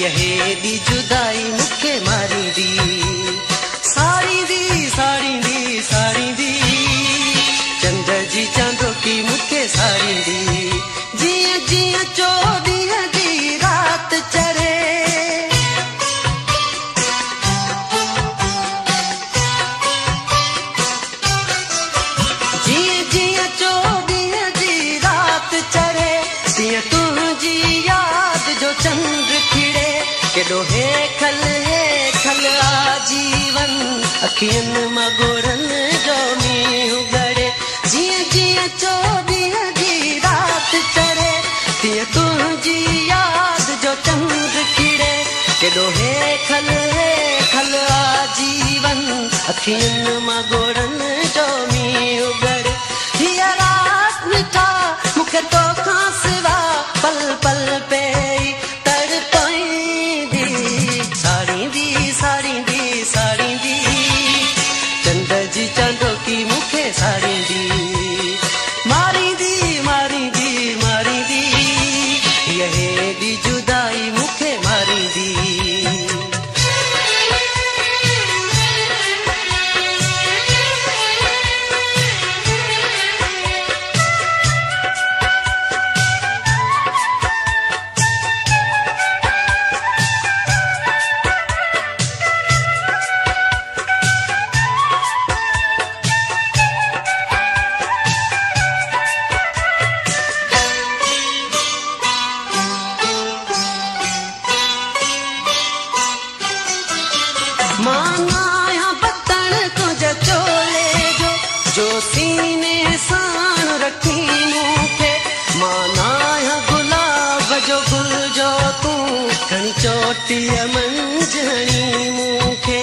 हेॾी जुदाई मूंखे मारींदी, साड़ींदी साड़ींदी साड़ींदी, चंड जी चांदोकी मूंखे साड़ींदी। जीअं जीअं चोॾींहं जी राति चढ़े, जीअं जीअं चोॾींहं जी राति चढ़े, तीअं तुंहिंजी यादि जो चंड खिड़े। केॾो हे खल आजीवन अखियुनि मां गोरनि जो मींहुं गड़े। जीअं जीअं चोॾींहं जी राति चढ़े, तीअं तुंहिंजी यादि जो चंड खिड़े। केॾो हे खल आजीवन अखियुनि मां गोरनि जो मींहुं गड़े। हीअ राति मिठा मूंखे तोखां सिवा पल पल पे तड़पाईंदी, साड़ींदी साड़ींदी साड़ींदी, चंड जी चांदोकी मूंखे साड़ींदी। मारींदी मारींदी मारींदी, हीअ हेॾी जुदाई मूंखे मारींदी। मां आहियां बतण तुंहिंजे चोले जो सीने साण रखी मूंखे। मां आहियां गुलाब जो गुल जो तूं खणी चोटीअ मंझणी मूंखे।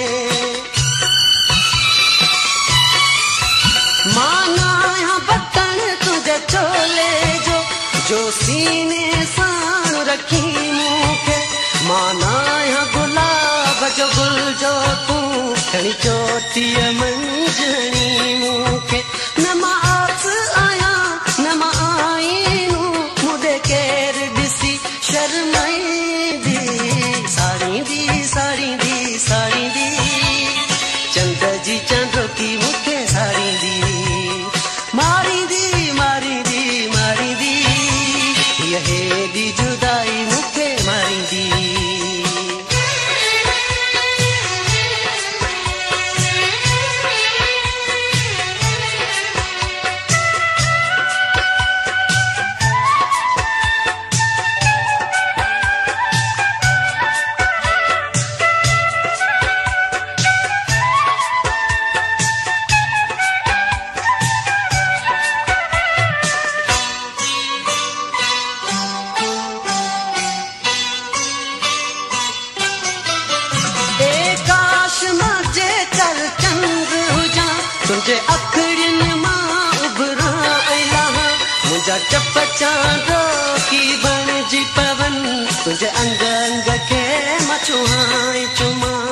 मां आहियां बतण तुंहिंजे चोले जो सीने साण रखी मूंखे। मां आहियां गुलाब जो गुल जो तूं खणी चोटीअ मंझणी मूंखे। न मां आस आहियां न मां आईनू, मूंॾे केरु ॾिसी शर्माईंदी, साड़ींदी साड़ींदी साड़ींदी, चंड जी चांदोकी मूंखे साड़ींदी। मारींदी मारींदी मारींदी, हीअ हेॾी जुदाई मूंखे मारींदी। तुंहिंजे अखियुनि मां उभरां लहां, मुंहिंजा चप चांदोकी बणिजी पवनि, तुंहिंजे अंग अंग खे मां छुहां चुमां।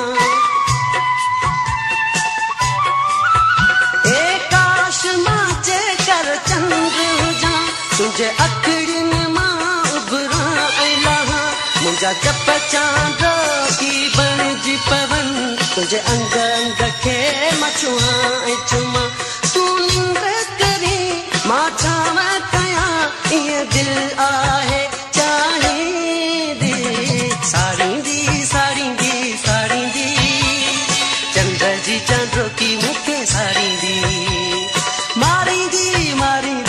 ए काश मां जेकर चंड हुजां, तुंहिंजे अखियुनि मां उभरां लहां, मुंहिंजा चप चांदोकी बणिजी पवनि, तुंहिंजे अंग अंग खे मां छुहां चुमां। तूं निंड करी मां छांव कयां, ईअं दिलि आहे चाहींदी, साड़ींदी साड़ींदी साड़ींदी, चंड जी चांदोकी मूंखे साड़ींदी। मारींदी मारींदी